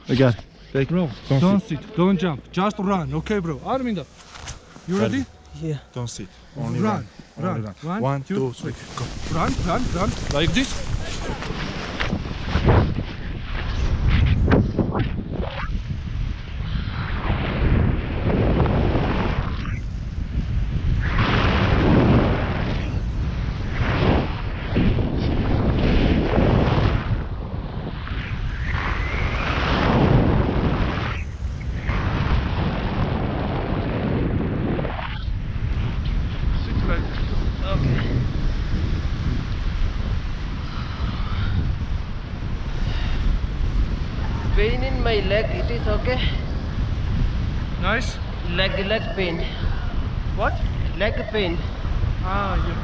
I got. Take. Bro, don't sit, don't jump, just run, okay, bro? Arminda, you ready? Yeah. Don't sit. Only Run, Only run. run. 1, 2, 3. Go. Run, like this. Sit like this. Okay. Pain in my leg, it is okay? Nice. Leg pain. What? Leg pain. Ah, yeah.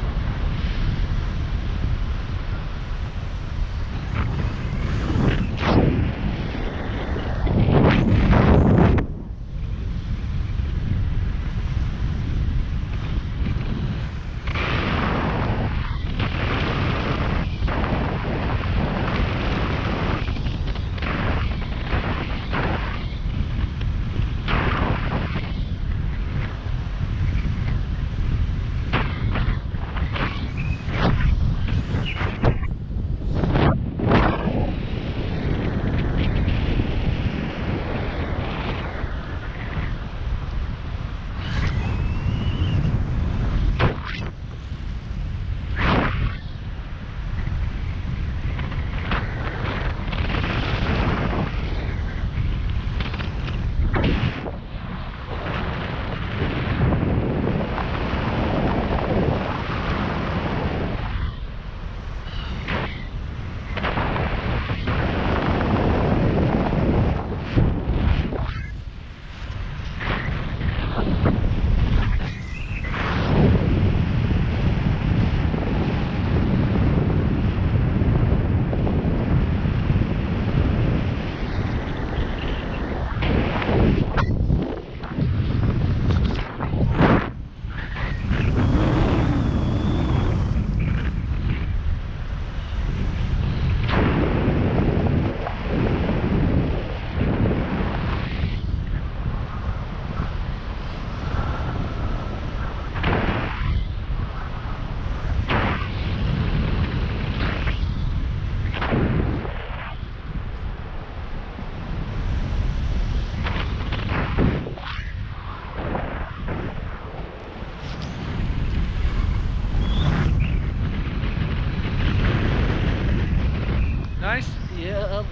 Nice. Yeah.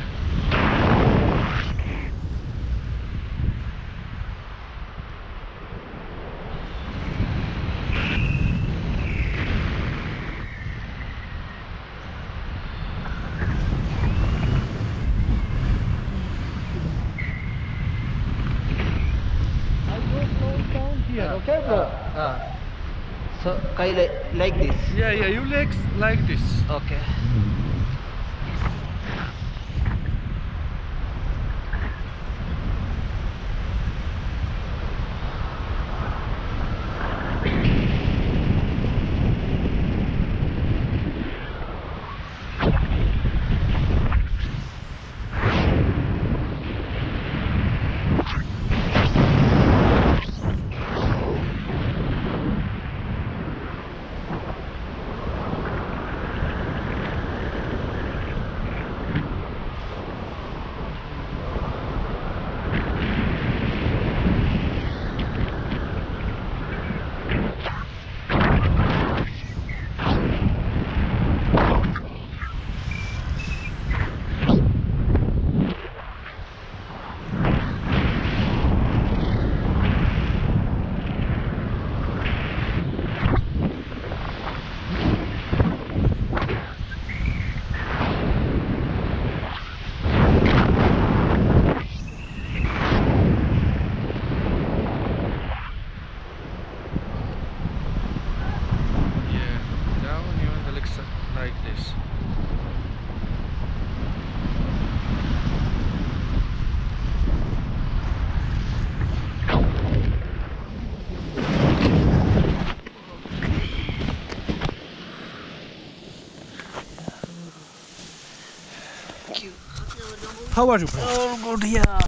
I go slow down here, okay, bro? So, like this. Yeah, you legs like this. Okay. How are you, bro? Oh, good, yeah.